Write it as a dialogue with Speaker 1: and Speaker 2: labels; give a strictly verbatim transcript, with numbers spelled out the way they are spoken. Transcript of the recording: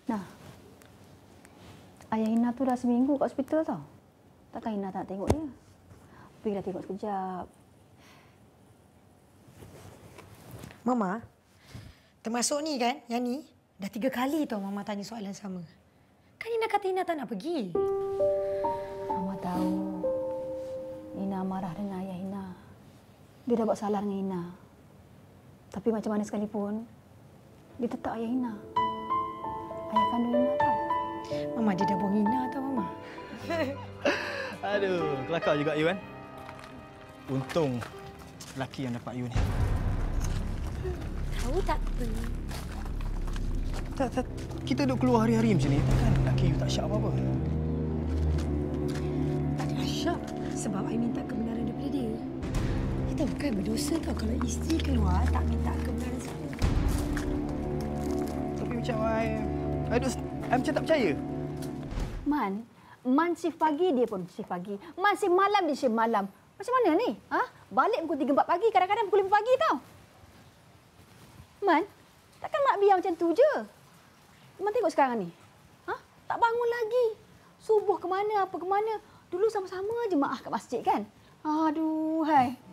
Speaker 1: Nah, ayah Ina tu dah seminggu kat hospital tau. Takkan Ina tak tengok dia? Pergilah tengok sekejap.
Speaker 2: Mama, termasuk ni kan, yang ni, dah tiga kali tau Mama tanya soalan sama. Kan Ina kata Ina tak nak pergi.
Speaker 1: Mama tahu Ina marah dengan ayah Ina. Dia dah buat salah dengan Ina. Tapi macam mana sekalipun, dia tetap ayah Ina. Ayah kandung Ina tau.
Speaker 2: Mama, dia dah buang Ina tau, Mama.
Speaker 3: Aduh, kelakar juga you kan. Untung lelaki yang dapat you ni.
Speaker 2: Tahu tak apa?
Speaker 3: Tak, tak, kita duduk keluar hari-hari macam ni, takkan lelaki you tak syak apa-apa?
Speaker 2: Tak ada syak sebab I minta kebenaran daripada dia. Kita bukan berdosa tau kalau isteri keluar tak minta kebenaran saya.
Speaker 3: Tapi macam I, I, duk, I macam tak percaya.
Speaker 1: Man, Man shift pagi, dia pun shift pagi. Man shift malam, dia shift malam. Macam mana ni? Ha? Balik pukul tiga empat pagi, kadang-kadang pukul lima pagi tau. Man, takkan mak biar macam tu je? Man tengok sekarang ni. Ha? Tak bangun lagi. Subuh ke mana, apa ke mana. Dulu sama-sama je mak kat masjid kan? Aduh, hai.